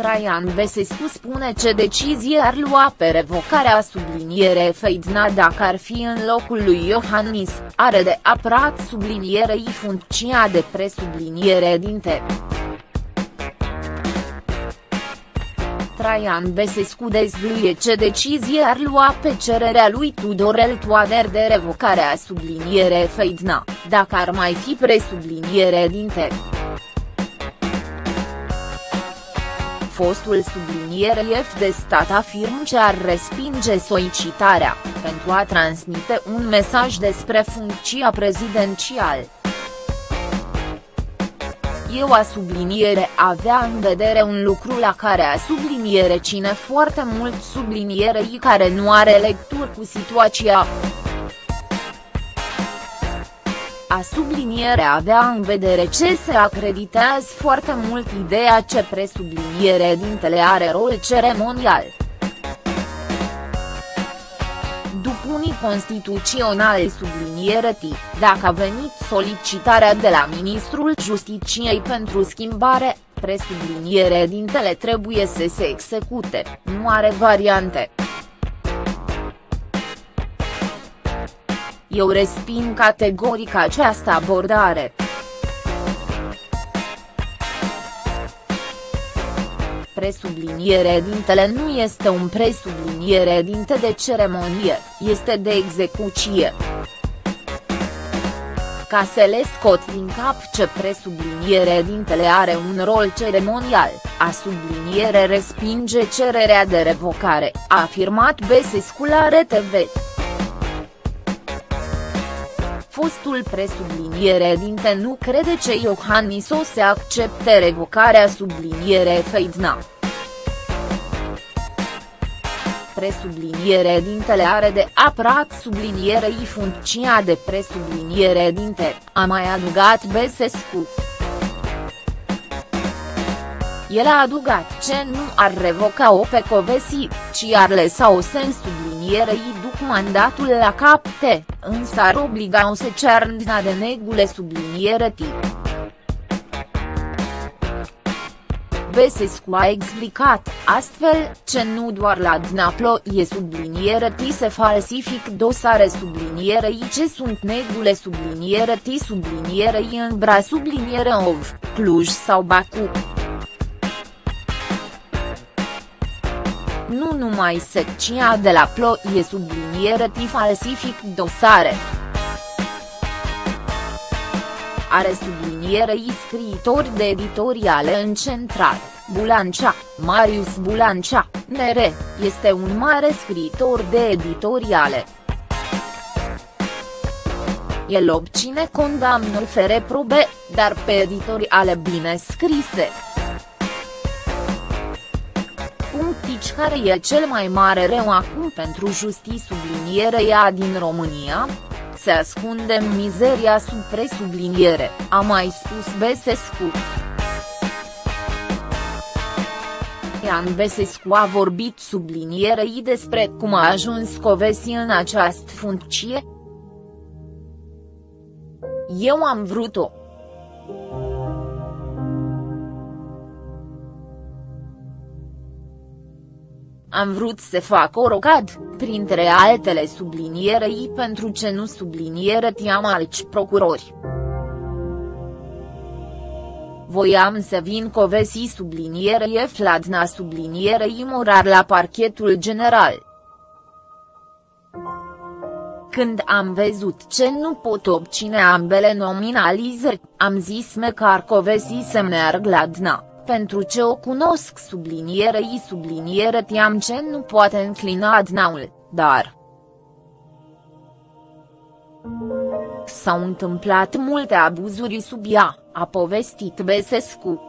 Traian Băsescu spune ce decizie ar lua pe revocarea subliniere Feidna dacă ar fi în locul lui Iohannis, are de apărat sublinierei funcția de presubliniere dinte. Traian Băsescu dezvăluie ce decizie ar lua pe cererea lui Tudorel Toader de revocarea subliniere Feidna, dacă ar mai fi presubliniere dinte. Fostul subliniere șef de stat afirmă că ar respinge solicitarea, pentru a transmite un mesaj despre funcția prezidențială. Eu a subliniere avea în vedere un lucru la care a subliniere ține foarte mult sublinierei care nu are lectură cu situația. A subliniere avea în vedere ce se acreditează foarte mult ideea ce presubliniere dintele are rol ceremonial. După unii constituționali subliniere dacă a venit solicitarea de la Ministrul Justiciei pentru schimbare, presubliniere dintele trebuie să se execute, nu are variante. Eu resping categoric această abordare. Presubliniere dintele nu este un presubliniere dinte de ceremonie, este de execuție. Ca să le scot din cap ce presubliniere dintele are un rol ceremonial, a subliniere respinge cererea de revocare, a afirmat Băsescu la RTV. Fostul presubliniere dinte nu crede că Iohannis o să accepte revocarea subliniere Feidna. Presubliniere dintele are de apărat sublinierei funcția de presubliniere dinte, a mai adăugat Băsescu. El a adăugat că nu ar revoca-o pe Kövesi, ci ar lăsa-o în sublinierei după mandatul la capte, însă ar obliga-o să ceară de negule subliniere Băsescu a explicat, astfel, că nu doar la Dnaplo e subliniere se falsific dosare sublinierei ce sunt negule subliniere sublinierei în Bra subliniere Ov, Cluj sau Baku. Nu numai secția de la Plo e subliniere falsific dosare. Are sublinierei scriitori de editoriale în central, Bulancea, Marius Bulancea, NR, este un mare scriitor de editoriale. El obține condamnuri fără probe, dar pe editoriale bine scrise. Punctici care e cel mai mare rău acum pentru justiție sublinierea din România? Se ascunde în mizeria sub presubliniere, a mai spus Băsescu. Traian Băsescu a vorbit sublinierei despre cum a ajuns Kövesi în această funcție. Eu am vrut-o. Am vrut să fac o rogad, printre altele sublinierei pentru ce nu subliniere tiam alți procurori. Voiam să vin Kövesi sublinierei Fladna sublinierei Morar la parchetul general. Când am văzut ce nu pot obține ambele nominalizări, am zis măcar Kövesi să meargă la Dna. Pentru ce o cunosc subliniere tiam ce nu poate înclina Dnaul, dar s-au întâmplat multe abuzuri sub ea, a povestit Băsescu.